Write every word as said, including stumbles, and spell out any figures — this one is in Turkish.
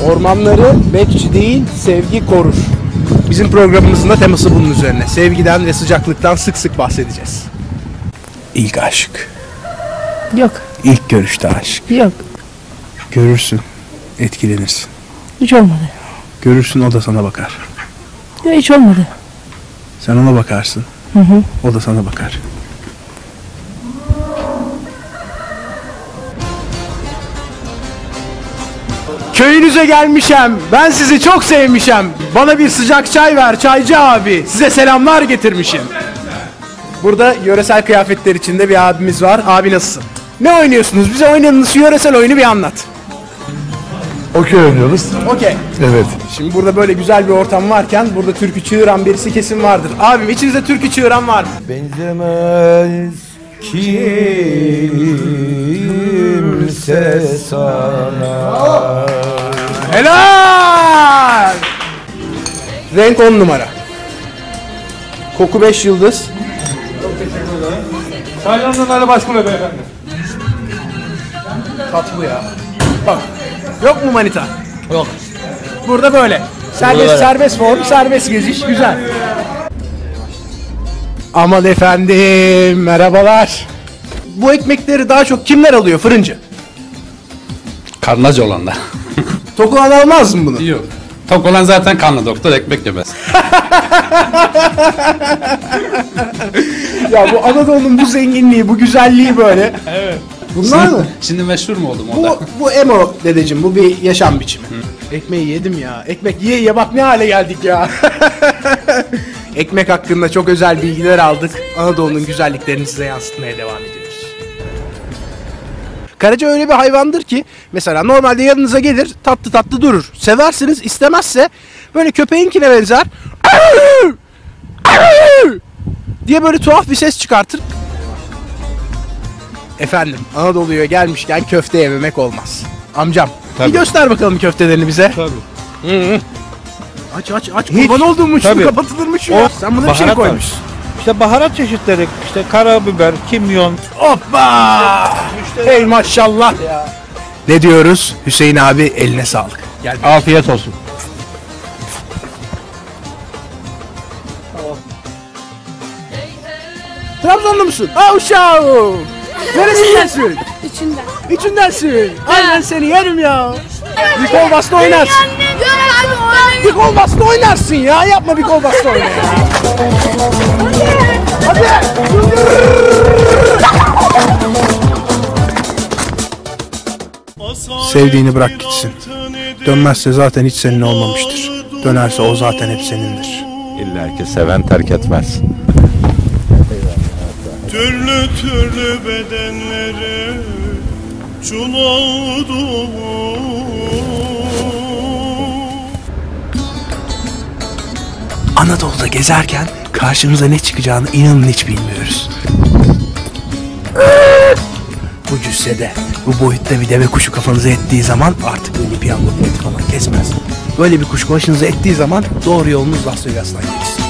Ormanları bekçi değil, sevgi korur. Bizim programımızın da teması bunun üzerine. Sevgiden ve sıcaklıktan sık sık bahsedeceğiz. İlk aşk. Yok. İlk görüşte aşk. Yok. Görürsün, etkilenirsin. Hiç olmadı. Görürsün, o da sana bakar. Ya hiç olmadı. Sen ona bakarsın. Hı hı. O da sana bakar. Köyünüze gelmişem, ben sizi çok sevmişem. Bana bir sıcak çay ver çaycı abi. Size selamlar getirmişim. Burada yöresel kıyafetler içinde bir abimiz var. Abi nasılsın? Ne oynuyorsunuz? Bize oynadığınız şu yöresel oyunu bir anlat. Okey oynuyoruz. Okey. Evet. Şimdi burada böyle güzel bir ortam varken burada türkü çığıran birisi kesin vardır. Abim içinizde türkü çığıran var mı? Benzemez kimse sana. Helal! Renk on numara. Koku beş yıldız. Çaylanlarla başvuru beyefendi. Tat bu ya. Bak. Yok mu manita? Yok. Burada böyle. Serbest, böyle. serbest form, serbest geziş. Güzel. Aman efendim, merhabalar. Bu ekmekleri daha çok kimler alıyor? Fırıncı. Karnacı olanlar. Tok olan almaz mı bunu? Yok. Tok olan zaten karnı doktor, ekmek yemez. Ya bu Anadolu'nun bu zenginliği, bu güzelliği böyle. Evet. Bunlar şimdi, mı? Şimdi meşhur mu oldum orada? Bu, bu emo dedeciğim, bu bir yaşam biçimi. Hı. Ekmeği yedim ya. Ekmek ye ye bak ne hale geldik ya. Ekmek hakkında çok özel bilgiler aldık. Anadolu'nun güzelliklerini size yansıtmaya devam ediyoruz. Karaca öyle bir hayvandır ki mesela normalde yanınıza gelir tatlı tatlı durur. Seversiniz, istemezse böyle köpeğinkine benzer diye böyle tuhaf bir ses çıkartır. Efendim Anadolu'ya gelmişken köfte yememek olmaz. Amcam Tabii. bir göster bakalım köftelerini bize. Tabii. Hı hı. Aç aç aç kurban olduğum mu Tabii. kapatılır mı şu ya? O Sen buna bir şey baharat var. koymuşsun. İşte baharat çeşitleri, işte karabiber, kimyon. Hoppa! Hey maşallah. Ne diyoruz? Hüseyin abi eline sağlık. Gel. Afiyet olsun. Trabzonlu musun? Aa uşağım. Neresindensin? İçinden. İçindensin. Aynen seni yerim ya. Bir kol bastı oynarsın. Bir kol bastı oynarsın ya. Yapma bir kol bastı oyna ya. Hadi. Sevdiğini bırak gitsin. Dönmezse zaten hiç senin olmamıştır. Dönerse o zaten hep senindir. İlla ki seven terk etmez. Türlü türlü bedenlere çul oldu. Anadolu'da gezerken karşımıza ne çıkacağını inanın hiç bilmiyoruz. Bu cüssede, bu boyutta bir deve kuşu kafanıza ettiği zaman artık öyle piyango bileti falan kesmez. Böyle bir kuş başınıza ettiği zaman doğru yolunuz Las Vegas'tan geçsin.